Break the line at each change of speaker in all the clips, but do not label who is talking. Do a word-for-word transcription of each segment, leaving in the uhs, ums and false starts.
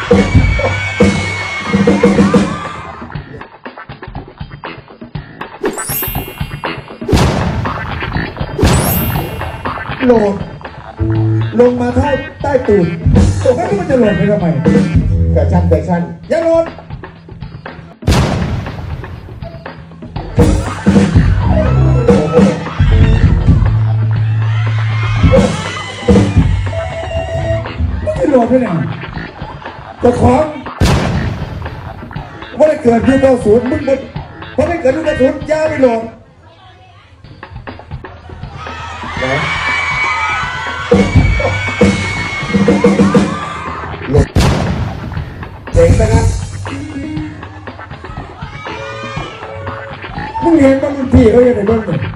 โหลดลงมาเท่าใต้ตูดตกให้มันจะหล่นไปทำไมกระชั้นกระชั้นอย่าหล่นไม่หล่นไปไหนแต่ของว่าได้เกิดยุคเก้าศูนย์มึงมึงเพราะได้เกิดยุคเก้าศูนย์ยาไม่หล่นเจ๋งไปนะมึงเห็นบ้างมึงพี่เขาอย่างไรบ้างเนี่ย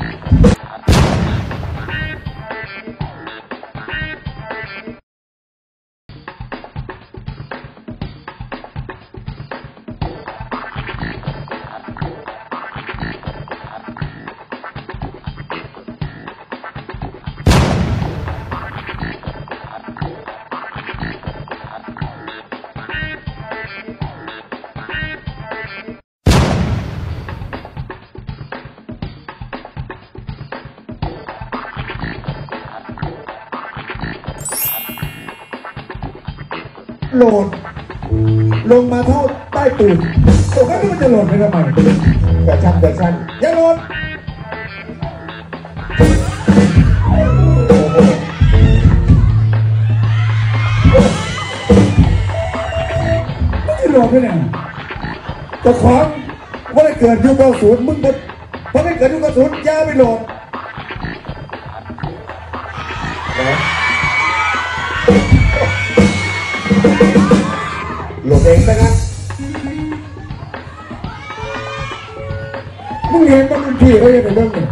โหลดลงมาเท่าใต้ตูดตกให้มันจะหล่นไปทำไมกระชั้นกระชั้นอย่าหล่นไม่หล่นไปไหนแต่ของว่าได้เกิดยุคเก้าศูนย์มึงมึงเพราะได้เกิดยุคเก้าศูนย์ยาไม่หล่นหลบเองไปนะมึงเห็นบ้างมึงพี่เขาอย่างไรบ้างเนี่ย